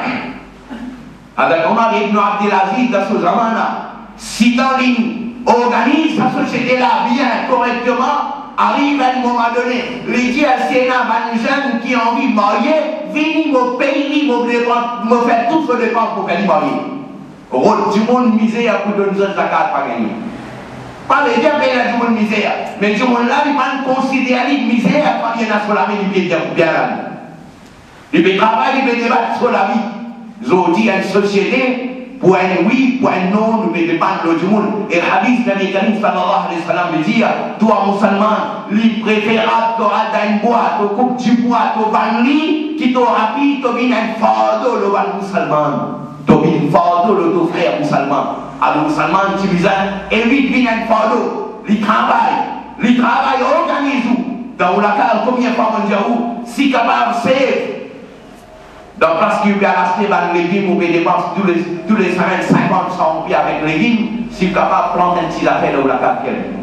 Hadrat Omar ibn Abdul Aziz dans ce zamana, si dans organise sa société là bien, correctement, arrive à un moment donné, les dit à Sénat, un jeune qui a envie de marier, venez mon pays, me faire tout ce dépense pour faire marier. Rôle du monde misère pour donner une zakat pas gagner. Pas les gens payer du monde misère, mais du monde là, il va considérer une misère quand il y a sur la vie, il peut bien la vie. Il peut travailler, il peut débattre sur la vie. Ils ont dit à une société, pour un oui, pour un non, nous devons dépendre du monde. Et le hadith Nabi Karim sallallahu alayhi wa sallam veut dire, toi musulman, lui préférable, tu auras dans une boîte, tu coupes du boîte, tu vas lit, qui t'aura pris, tu viens un fardeau, le van musulman. Tu viens un fardeau, le ton frère musulman. Alors musulman, tu viens, et lui, tu viens un fardeau, il travaille, il travaille, organise-vous. Dans la carte, combien de fois on dit, si capable, c'est. Donc, parce qu'il peut acheter des légumes ou des dépenses tous les, tous les semaines, cinquante, cent pieds avec les légumes, si vous êtes capable de prendre un petit affaire dans la carte.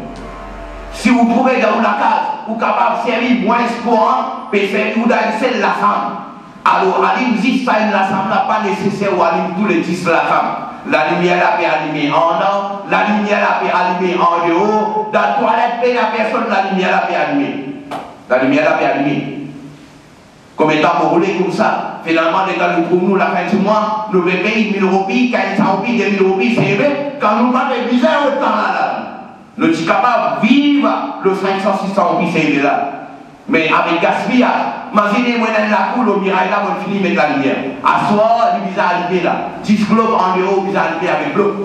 Si vous trouvez dans la case, vous êtes capable de servir moins courant, puis faire tout d'un seul la femme. Alors, allez vous dites ça, la femme n'a pas nécessaire ou allumer tous les dix la femme. La lumière là peut allumer en dedans, la lumière là peut allumer en dehors, dans la toilette, la personne, la lumière là peut allumer. La lumière là peut allumer. Comme étant pour rouler comme ça, finalement, quand nous trouvons la fin du mois, nous devons payer mille roupies, quinze cents roupies, deux mille roupies, c'est vrai, quand nous pas de misère autant là. Nous sommes capables de vivre le cinq cents, six cents roupies, c'est là. Mais avec gaspillage, imaginez-moi dans la cour, le mirail là, on finit avec la lumière. À soir, il vise à arriver là. dix globes en dehors, il vise à arriver avec l'eau.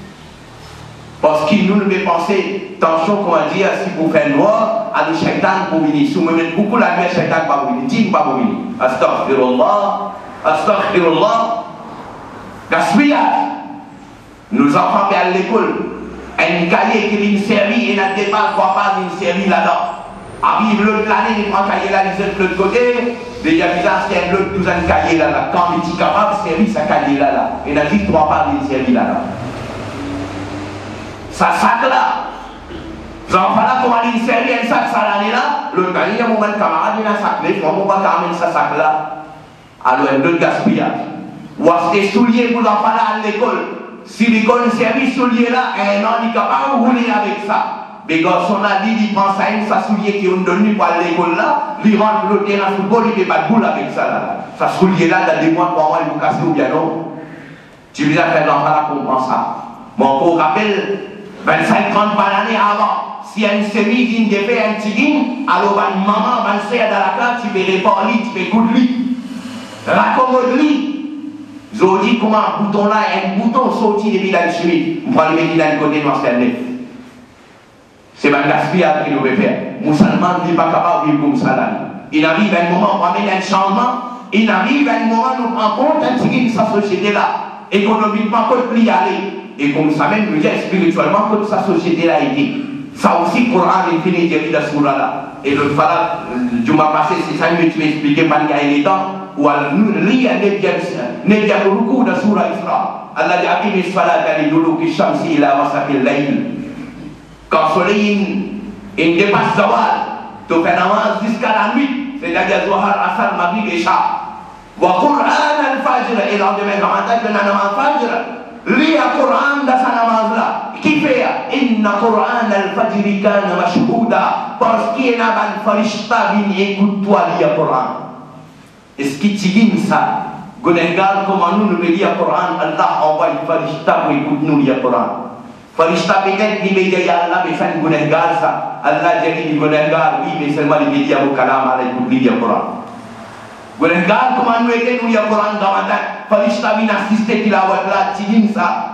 Parce que nous devons penser, attention, comment dire, si vous faites noir, à nos shaitans pour venir. Si vous mettez beaucoup la lumière, shaitan pas pour venir. Dis pas pour venir. Astaghfirullah, astaghfirullah. Gaspillage. Nos enfants viennent à l'école. Un cahier qui vient servir et n'a pas quoi pas vient servir là-dedans. Arrive l'autre l'année, il prend un cahier là, il de l'autre côté. Déjà, il y a l'autre douzaine de cahiers là-là. Quand il est capable de servir sa cahier là-là, il n'a dit trois pas vient servir là-là. Ça sac là. Les enfants là, comment ils servent un sac ça l'année là, le gars il y a un moment de camarade, il a un sac là, il faut un moment de ça sac là. Alors il y a un gaspillage. Ou acheter souliers pour les enfants là à l'école. Si l'école servi souliers là, un an il est capable de rouler avec ça. Les garçons là, il prend ça, il sa soulier qui ont donné pour l'école là, il rentre le terrain de football, il fait pas de boule avec ça là. Ça soulier là, dans des mois de mois, il vous casser ou bien non. Tu veux faire l'enfant là pour prendre ça. Mon cours rappelle vingt-cinq trente années avant, si une série vient de faire un petit guin, alors une maman va le faire dans la carte, tu peux répondre, tu peux goûter lui. Raccommode-lui. Je dis comment un bouton là, un bouton sorti depuis la chemise. On va le mettre dans le côté noir, c'est neuf. C'est un gaspillage qu'il nous faire. Musulman n'est pas capable de vivre comme ça. Il arrive à un moment où on amène un changement. Il arrive à un moment où on prend compte de sa société là. Économiquement, quand il y aller. Et comme ça même, nous dit spirituellement, quand sa société là a été. Ça aussi, le Coran est fini de lire la sourate là. Et le Fala, du mois passé, c'est ça que tu m'expliquais, man, il y a les temps. Ou alors, lis un nédia ruku de surah Isra. Allah dit, Aqimi salata li duluki shamsi ila wasaqil layl. Quand le soleil il dépasse Zawal, tu fais namaz jusqu'à la nuit, c'est-à-dire Zohar, Asar, Maghrib et Isha. Wa Qur'an al-Fajr, et lendemain, quand on a namaz Fajr, lis le Coran dans sa namaz là. Qui fait Inna Qur'an al-Fajr kana mashhouda, parce qu'il y a un farishta bin écoute-toi lis le Coran. Est-ce qu'il t'y ça? Gonengal, comment nous nous lis le Coran, Allah envoie un farishta pour écouter nous lire le Coran. Farishta peut-être dit mais Allah mais fait gonengal ça. Allah dit gonengal oui mais seulement les médias au kalam à l'écoute lire le Coran. Gonengal comment nous aider nous lire le Coran dans la tête. Farishta bin assister qu'il a voir là t'y ça.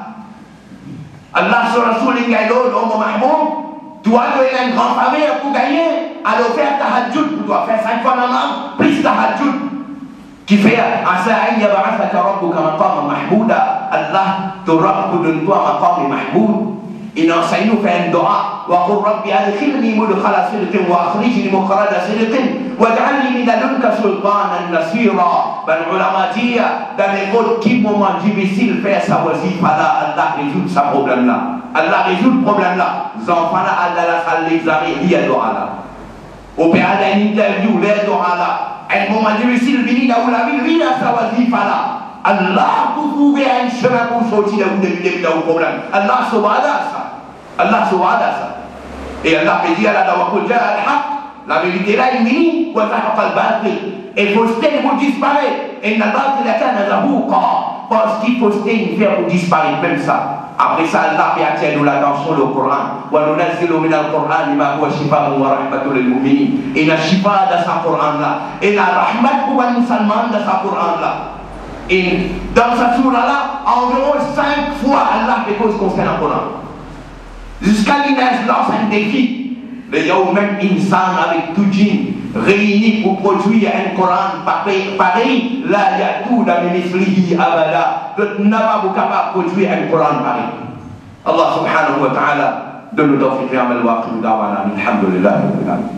Allah sur Rasoul il y a l'autre homme mahmoud. Toi tu es un grand faveur pour gagner. Alors faire tahajjud pour toi faire cinq fois namaz plus tahajjud. Qui fait Asa an yab'athaka rabbuka maqaman mahmouda. Allah te rabbu donne toi maqam mahmoud. Il enseigne nous faire un dua. Wa qul rabbi adkhilni mudkhala sidqin wa akhrijni mukhraja sidqin waj'alni min ladunka sultanan nasira. Ben ulama dit dans les mots qui moment difficile faire sa wazifa là, Allah résout ce problème là. Allah résout le problème là. Les enfants là, Allah la salle l'examen, il y a dua là. Au père d'un interview, les dua là. Un moment difficile, vini là où la ville, vini à sa wazifa là. Allah pour trouver un chemin pour sortir de début de problème. Allah se voit ça. Allah se voit ça. Et Allah peut dire, Allah doit dire al-haq. La vérité là est finie. Wa zahaqa al-batil. Et fausseté vous disparaît. Et al-batil kana zahuqa. Parce qu'il fausseté il fait pour disparaître même ça. Après ça, Allah peut attirer nous l'attention le Coran. Wa nunazzilu min al-Qur'an ma huwa shifaa'un wa rahmatun lil mu'minin. Et la shifa de sa Coran là. Et la rahmat pour les musulmans de sa Coran là. Et dans cette sourate-là, environ cinq fois Allah fait cause concernant le Coran. Jusqu'à l'Inès lance un défi. Le Yawm Insan avec tout djinn réunis pour produire un Coran pareil. La yatouda min mislihi abada. N'a pas capable de produire un Coran pareil. Allah subhanahu wa ta'ala donne nous tawfiq et amal wa aqim da'wana. Alhamdulillah.